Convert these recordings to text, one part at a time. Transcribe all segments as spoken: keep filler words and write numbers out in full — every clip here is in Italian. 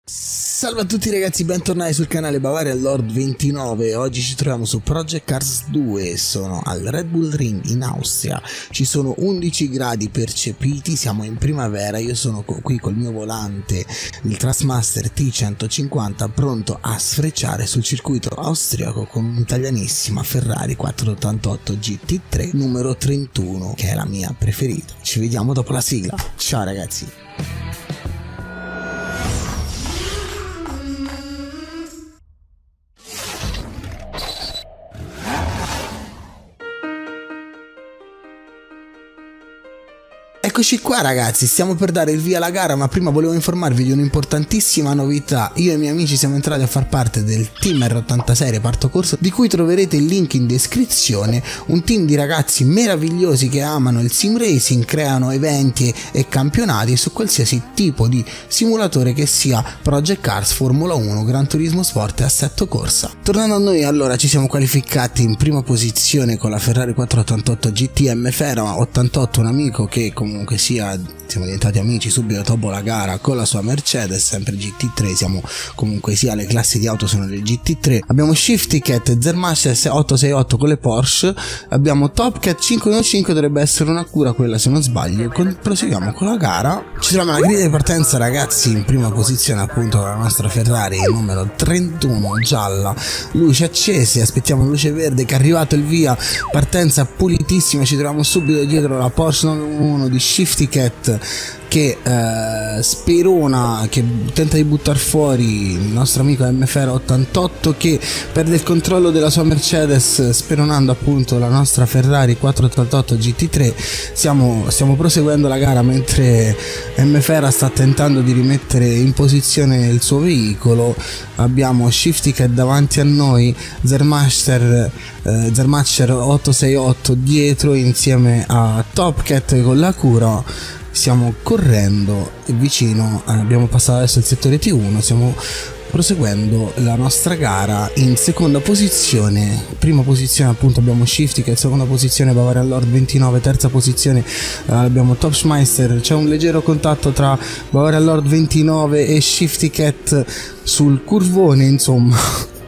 Salve a tutti ragazzi, bentornati sul canale Bavaria Lord ventinove. Oggi ci troviamo su Project Cars due, sono al Red Bull Ring in Austria, ci sono undici gradi percepiti, siamo in primavera, io sono qui col mio volante, il Thrustmaster T centocinquanta, pronto a sfrecciare sul circuito austriaco con un'italianissima Ferrari quattrocentottantotto G T tre numero trentuno, che è la mia preferita. Ci vediamo dopo la sigla, ciao ragazzi! Eccoci qua ragazzi, stiamo per dare il via alla gara, ma prima volevo informarvi di un'importantissima novità. Io e i miei amici siamo entrati a far parte del team R ottantasei reparto corso, di cui troverete il link in descrizione. Un team di ragazzi meravigliosi che amano il sim racing, creano eventi e campionati su qualsiasi tipo di simulatore che sia Project Cars, Formula uno, Gran Turismo Sport e assetto corsa. Tornando a noi, allora, ci siamo qualificati in prima posizione con la Ferrari quattrocentottantotto G T M Fera ottantotto, un amico che comunque Comunque sia, siamo diventati amici subito dopo la gara con la sua Mercedes, sempre G T tre, siamo comunque sia, le classi di auto sono le G T tre. Abbiamo Shifty Cat e Zermaster ottocentosessantotto con le Porsche, abbiamo Top Cat cinquecentocinque, dovrebbe essere una cura quella se non sbaglio. Con, proseguiamo con la gara, ci troviamo alla griglia di partenza ragazzi, in prima posizione appunto la nostra Ferrari numero trentuno gialla, luci accese, aspettiamo luce verde che è arrivato il via, partenza pulitissima, ci troviamo subito dietro la Porsche novantuno di Shifty Cat che eh, sperona, che tenta di buttare fuori il nostro amico M F R ottantotto, che perde il controllo della sua Mercedes speronando appunto la nostra Ferrari quattrocentottantotto G T tre. Stiamo, stiamo proseguendo la gara mentre M F R sta tentando di rimettere in posizione il suo veicolo. Abbiamo Shifty Cat davanti a noi, Zermaster eh, Zermacher ottocentosessantotto dietro insieme a Top Cat con la cura. Stiamo correndo e vicino, eh, abbiamo passato adesso il settore T uno, stiamo proseguendo la nostra gara in seconda posizione. Prima posizione appunto abbiamo Shifty Cat, seconda posizione Bavaria Lord ventinove, terza posizione eh, abbiamo Topschmeister. C'è un leggero contatto tra Bavaria Lord ventinove e Shifty Cat sul curvone, insomma.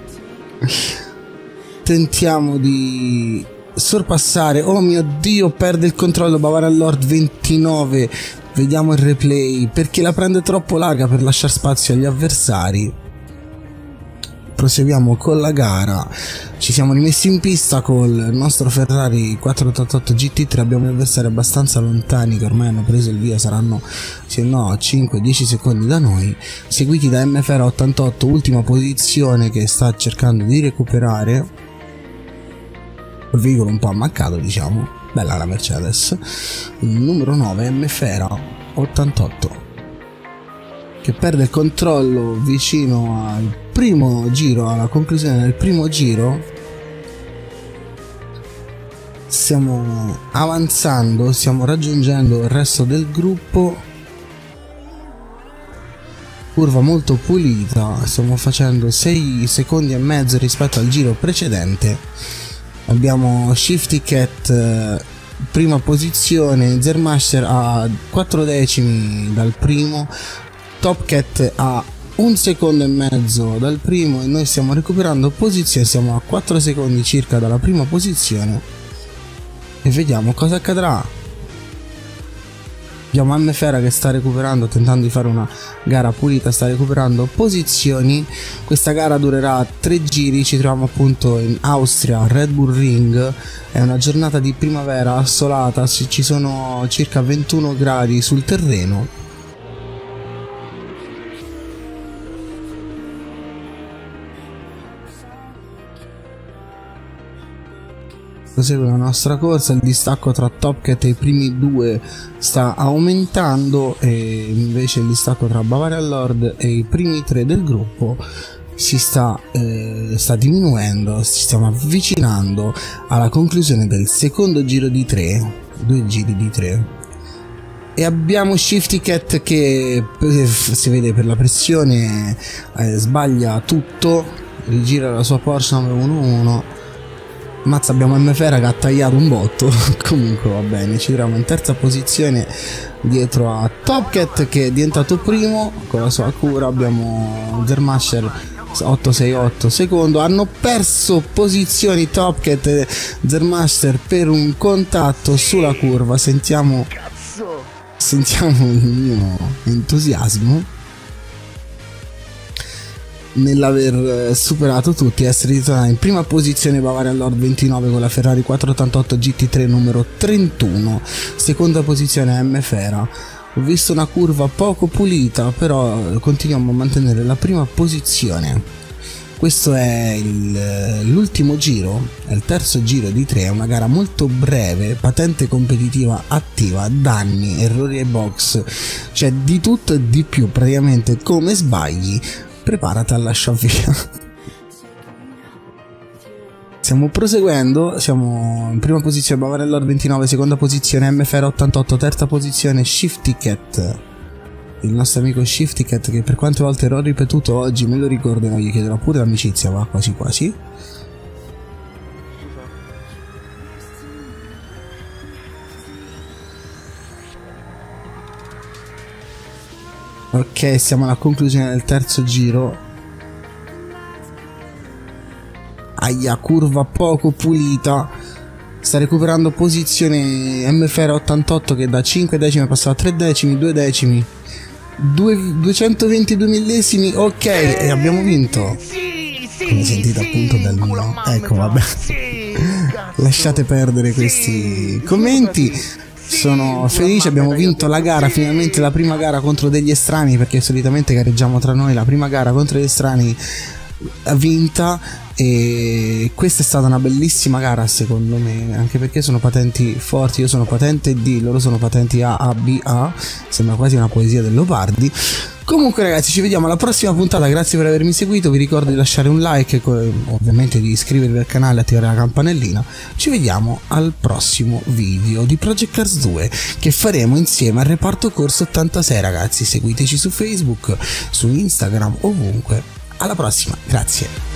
Tentiamo di sorpassare, oh mio dio, perde il controllo Bavaria Lord ventinove, vediamo il replay perché la prende troppo larga per lasciare spazio agli avversari. Proseguiamo con la gara, ci siamo rimessi in pista col nostro Ferrari quattrocentottantotto G T tre, abbiamo gli avversari abbastanza lontani che ormai hanno preso il via, saranno se no cinque dieci secondi da noi, seguiti da M F R ottantotto, ultima posizione, che sta cercando di recuperare il veicolo un po' ammaccato, diciamo. Bella la Mercedes. Il numero nove M F R ottantotto che perde il controllo vicino al primo giro, alla conclusione del primo giro. Stiamo avanzando, stiamo raggiungendo il resto del gruppo, curva molto pulita, stiamo facendo sei secondi e mezzo rispetto al giro precedente. Abbiamo Shifty Cat eh, prima posizione, Zermaster a quattro decimi dal primo, Top Cat a un secondo e mezzo dal primo e noi stiamo recuperando posizione, siamo a quattro secondi circa dalla prima posizione e vediamo cosa accadrà. Abbiamo M F R che sta recuperando, tentando di fare una gara pulita, sta recuperando posizioni. Questa gara durerà tre giri, ci troviamo appunto in Austria, Red Bull Ring, è una giornata di primavera assolata, ci sono circa ventuno gradi sul terreno. Prosegue la nostra corsa, il distacco tra Top Cat e i primi due sta aumentando e invece il distacco tra Bavaria Lord e i primi tre del gruppo si sta, eh, sta diminuendo. Ci stiamo avvicinando alla conclusione del secondo giro di tre, due giri di tre, e abbiamo Shifty Cat che eh, si vede per la pressione eh, sbaglia tutto, rigira la sua Porsche nove uno uno Mazza, abbiamo M Fera che ha tagliato un botto. Comunque va bene, ci troviamo in terza posizione dietro a Topcat che è diventato primo con la sua cura. Abbiamo Zermaster otto sei otto secondo. Hanno perso posizioni Topcat e Zermaster per un contatto sulla curva. Sentiamo Sentiamo il mio entusiasmo nell'aver superato tutti, essere ritornati in prima posizione Bavaria Lord ventinove con la Ferrari quattrocentottantotto G T tre numero trentuno, seconda posizione M Fera. Ho visto una curva poco pulita, però continuiamo a mantenere la prima posizione. Questo è l'ultimo giro, è il terzo giro di tre, è una gara molto breve, patente competitiva attiva, danni, errori ai box, cioè di tutto e di più, praticamente come sbagli preparati a lasciare via. Stiamo proseguendo, siamo in prima posizione Bavaria Lord ventinove, seconda posizione M Fera ottantotto, terza posizione Shifty Cat, il nostro amico Shifty Cat, che per quante volte l'ho ripetuto oggi me lo ricordo e non gli chiederò pure l'amicizia, va quasi quasi. Ok, siamo alla conclusione del terzo giro. Aia, curva poco pulita. Sta recuperando posizione M Fera ottantotto che da cinque decimi è passato a tre decimi, due decimi, duecentoventidue millesimi. Ok, e abbiamo vinto. Come sentite appunto dal mio. Ecco, vabbè. Lasciate perdere questi commenti. Sono felice, abbiamo vinto la gara, finalmente la prima gara contro degli estranei, perché solitamente gareggiamo tra noi, la prima gara contro gli estranei vinta, e questa è stata una bellissima gara secondo me, anche perché sono patenti forti, io sono patente D, loro sono patenti A, A, B, A, sembra quasi una poesia del Leopardi. Comunque ragazzi, ci vediamo alla prossima puntata, grazie per avermi seguito, vi ricordo di lasciare un like e ovviamente di iscrivervi al canale e attivare la campanellina. Ci vediamo al prossimo video di Project Cars due che faremo insieme al reparto corso ottantasei ragazzi, seguiteci su Facebook, su Instagram, ovunque. Alla prossima, grazie.